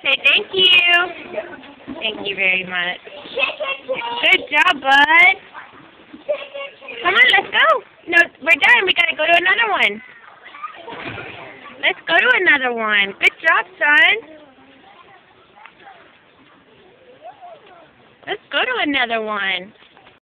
Say thank you. Thank you very much. Good job, bud. Come on, let's go. No, we're done. We gotta go to another one. Let's go to another one. Good job, son. Let's go to another one.